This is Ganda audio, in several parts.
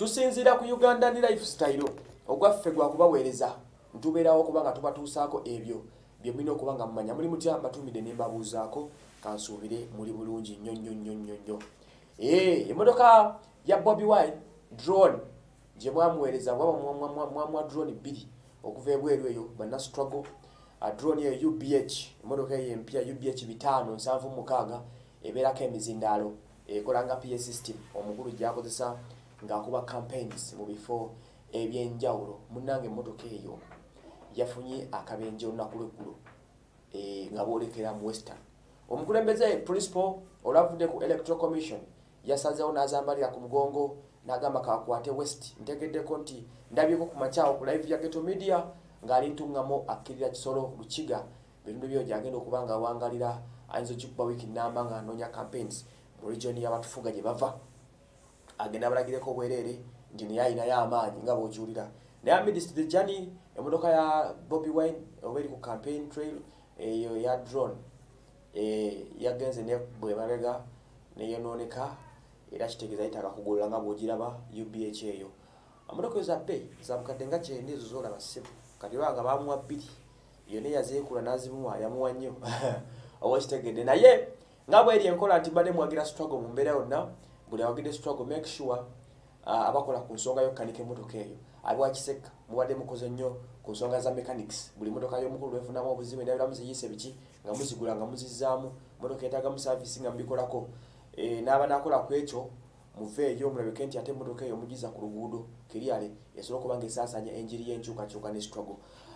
tusinzira ku Uganda ni lifestyle ogwaffe gwa kubaweereza ntubeerawo kubanga tubatuusaako ebyo bye mulina okuba nga mumanya muli mutya mbatumidde ne mbabuuzaako kansuubire muli bulungi nnyo. Emmotoka ya Bobi Wine drone gye mwamuweereza mwamwa drone 2 okuva ebweru eyo banna struggle drone eyo UBH emmotoka eyo empya UBH 576 ebeerako emizindaalo ekola nga PS system omukulu gyakozesa ng'akuba campaigns mu bifo ebyenjawulo. Munnange emmotoka eyo yafunye akabenje olunaku lw'eggulo nga boolekera mu Western. Omukulembeze principal olavudde ku Electoral Commission yasazeewo n'azambalira ku mugongo n'agamba kakwate West. Ntegeddeko nti ndabyeko ku makyawo ku live ya Geto Media ng'ali ntuŋŋamo akkirira Kisolo Lukiga bintu byo gyagenda okuba nga awangalira ayinza okikuba wiiki nnamba ng'anoonya campaigns mu region y'abatufuga gye bava. Agenda abalagireko obwereere nti naye ayinayo amaanyi nga bw'okiwulira. Naye amidst the journey emmotoka ya Bobi Wine oba eri ku campaign trail eyo ya drone yagenze ne bwemabega neyonooneka era kitegeeza yitaka kugolola nga bw'ogiraba UBH eyo. Emmotoka za bbeeyi za bukadde nga kyenda ezo z'olaba ssebo kati banga bamuwa 2 yonna yazeekula n'azimuwa yamuwa nnyo oba kitegedde. Naye nga bw'eri enkola nti badde mwagira struggle mu mbeera yonna buli awagidde struggle make sure abakola ku nsonga y'okkanika emmotoka eyo abiwa Kiseka mubadde mukoze nnyo ku nsonga za mechanics. Buli mmotoka y'omukulu lwefunamu obuzibu endabiramu ziyise biki nga muzigula nga muzizzaamu mmotoka etagamu service nga mubikolako n'abanakola ku ekyo muveeyo mulabike nti ate emmotoka eyo mugiza ku luguudo kiryale esobola okuba ng'esaasaanya enjiri y'enkyukakyuka ne struggle.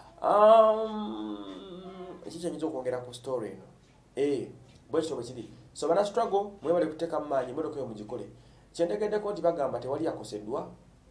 Ekikyo nyinza okwongera ku story eno bwekityo bwe kiri. So bana struggle mwebale kuteeka mu maanyi emmotoka eyo mugikole. Kyentegeddeko nti bagamba tewali yakoseddwa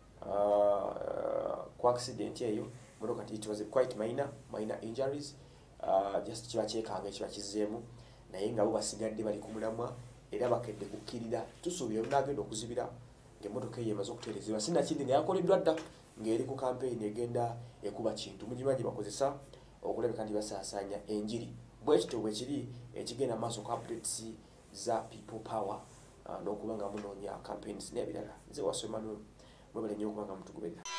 ku accident eyo emmotoka it was quite minor injuries just kiba kyekanga ekiba kizzeemu naye nga bo basigadde bali ku mulamwa era bakedde kukkirira tusuubira onaagenda okuzibira ng'emmotoka eyo emaze okutereezebwa sinnakindi nga yakoleddwa dda ng'eri ku campaign egenda ekuba kintu mugimanyi bakozesa okulabika nti basaasaanya enjiri. Bwekityo bwe kiri ekigenda maaso ku updates za people power n'okuba nga munoonya campaigns n'ebirala. Nze wasoma mwebale nnyo okuba nga mutugoberera.